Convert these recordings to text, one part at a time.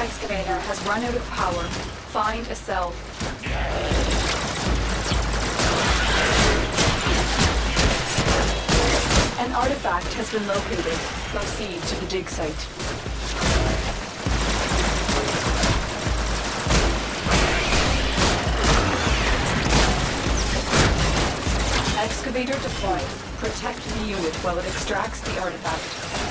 excavator has run out of power. Find a cell. An artifact has been located. Proceed to the dig site. Excavator deployed. Protect the unit while it extracts the artifact.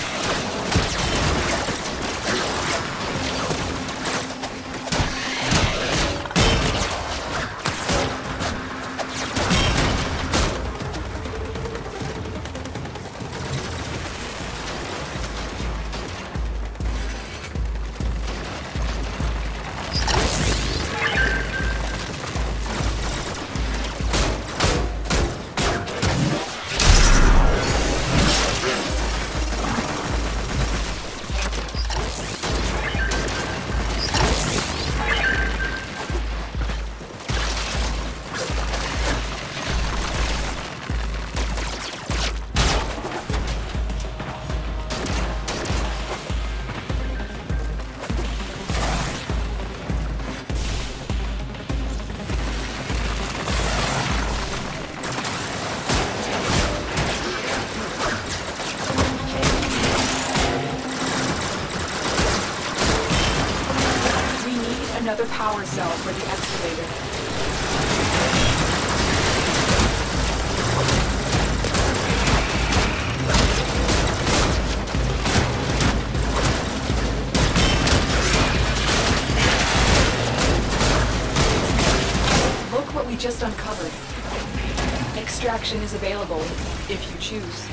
Another power cell for the excavator. Look what we just uncovered. Extraction is available if you choose.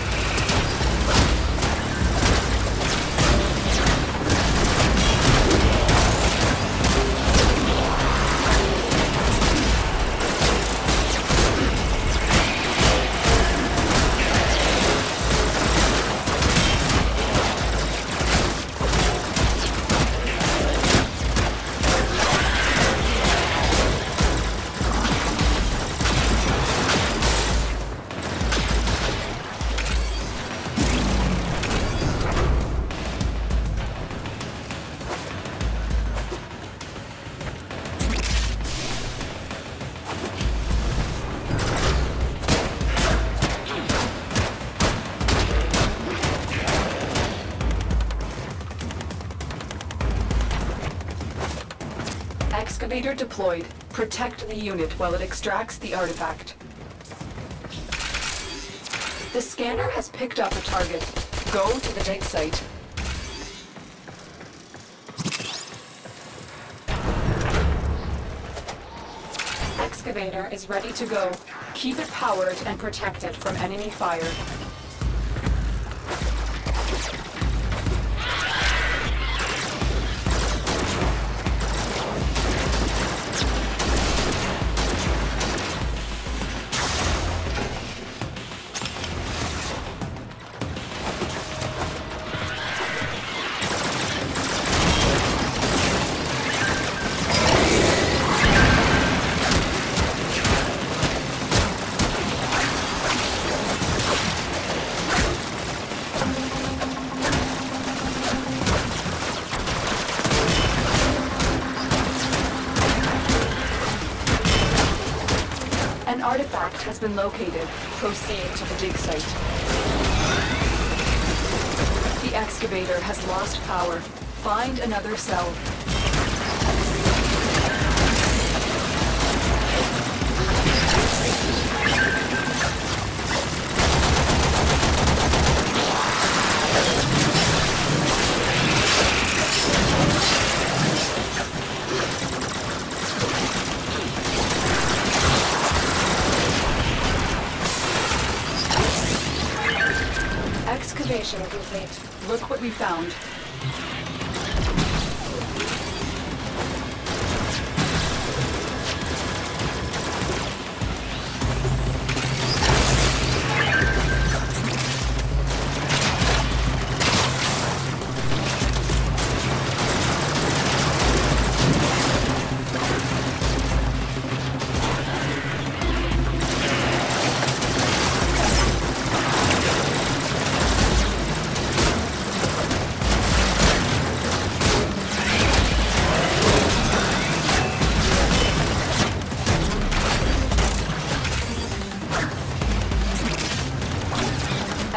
Excavator deployed. Protect the unit while it extracts the artifact. The scanner has picked up a target. Go to the dig site. Excavator is ready to go. Keep it powered and protect it from enemy fire. An artifact has been located. Proceed to the dig site. The excavator has lost power. Find another cell. Excavation complete. Look what we found.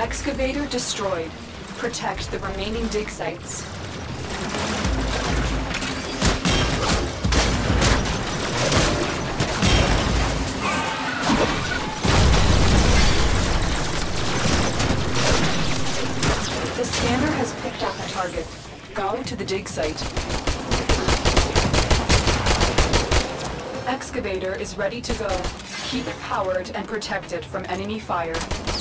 Excavator destroyed. Protect the remaining dig sites. The scanner has picked up a target. Go to the dig site. Excavator is ready to go. Keep it powered and protect it from enemy fire.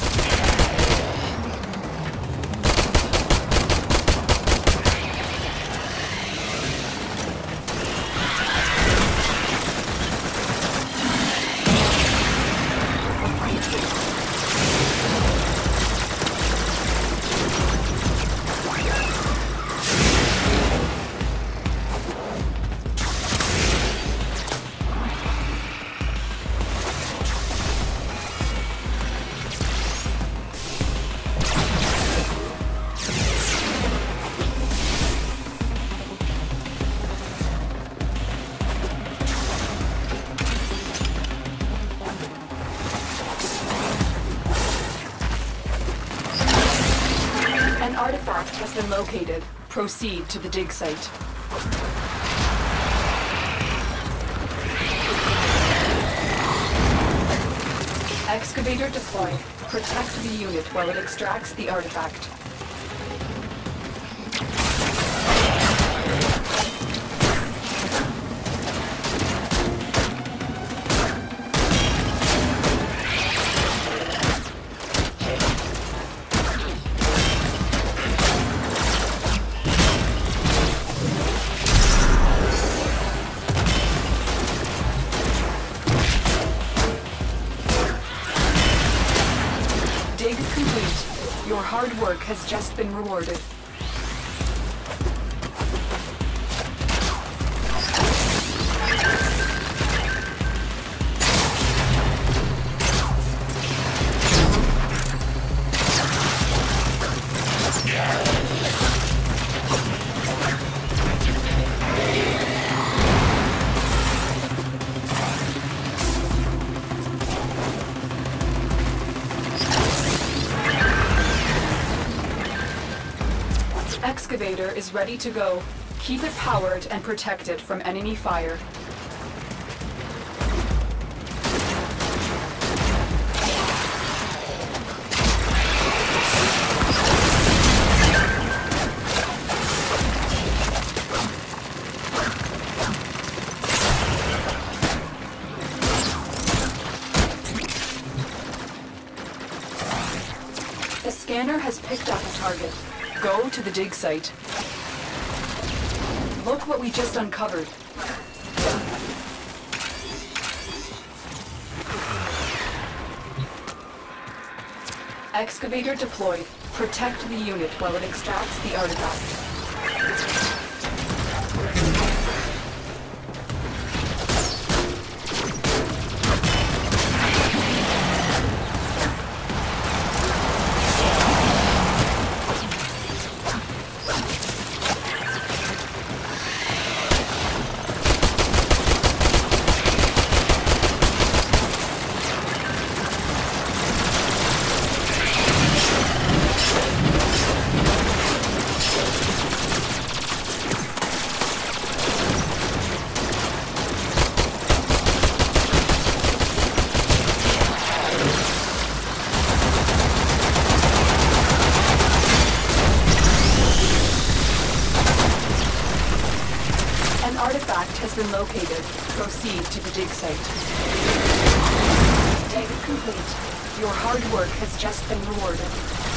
An artifact has been located. Proceed to the dig site. Excavator deployed. Protect the unit while it extracts the artifact. Dig complete. Your hard work has just been rewarded. Excavator is ready to go. Keep it powered and protect it from enemy fire. The scanner has picked up a target. Go to the dig site. Look what we just uncovered. Excavator deployed. Protect the unit while it extracts the artifact. An artifact has been located. Proceed to the dig site. Dig complete. Your hard work has just been rewarded.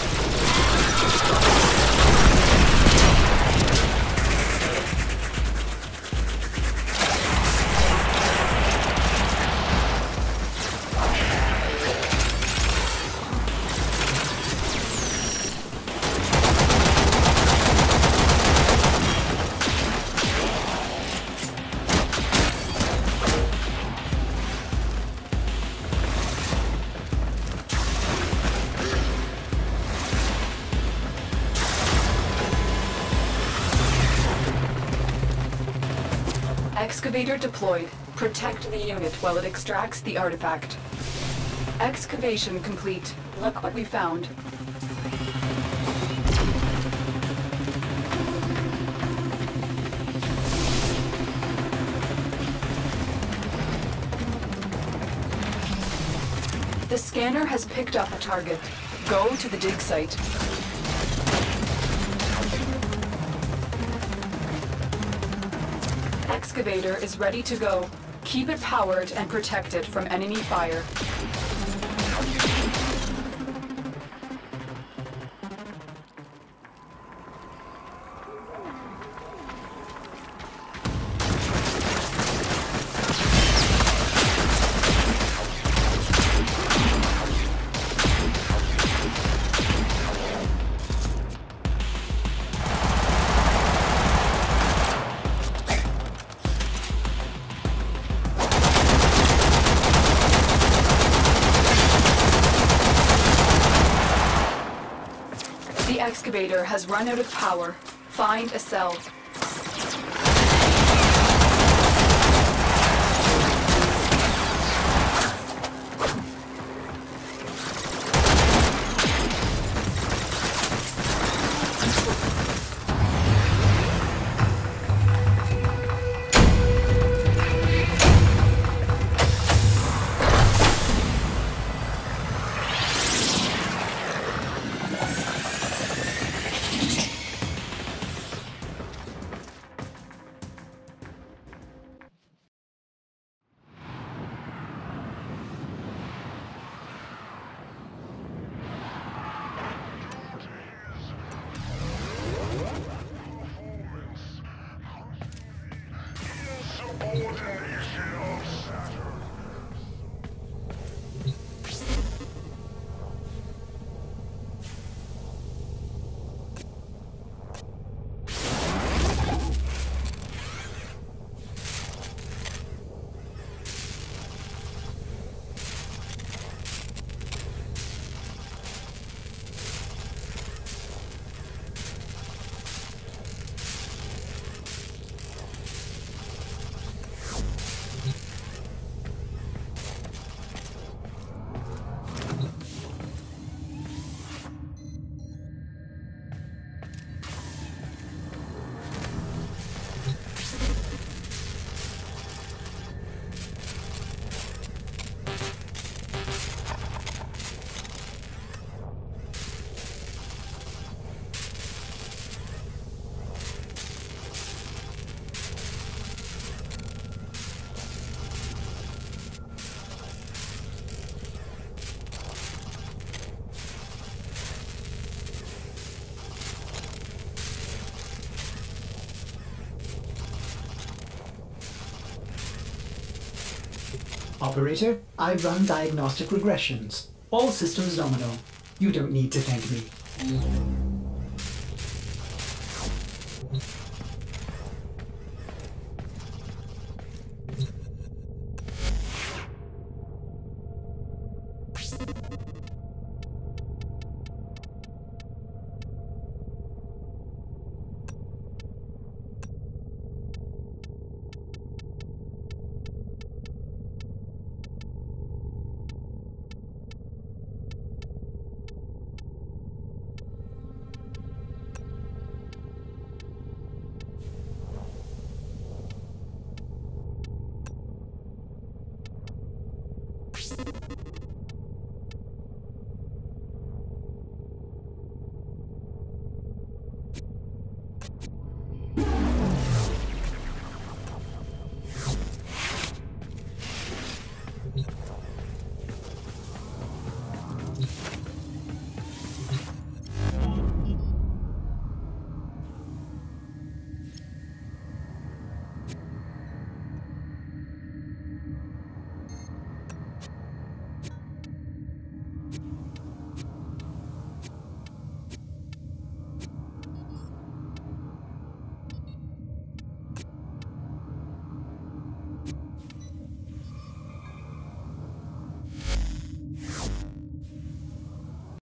Excavator deployed. Protect the unit while it extracts the artifact. Excavation complete. Look what we found. The scanner has picked up a target. Go to the dig site. Excavator is ready to go. Keep it powered and protected from enemy fire. The excavator has run out of power. Find a cell. Operator, I run diagnostic regressions. All systems nominal. You don't need to thank me.